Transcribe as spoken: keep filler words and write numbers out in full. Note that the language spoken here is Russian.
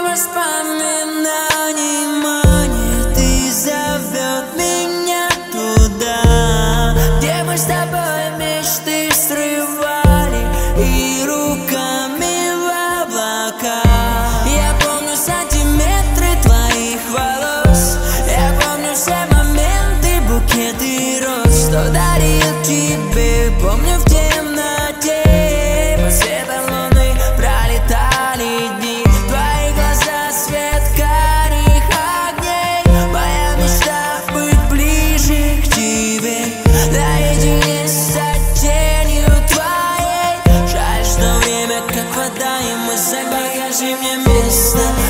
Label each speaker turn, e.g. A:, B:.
A: воспоминаний манит и зовет меня туда, где мы с тобой мечты срывали и руками в облака. Я помню сантиметры твоих волос, я помню все моменты, букеты роз, что дарил тебе. Помню в темноте по свету луны пролетали дни, твои глаза свет карих огней. Моя мечта быть ближе к тебе, наедине с тенью твоей. Жаль, что время как вода, и мы закажи мне место.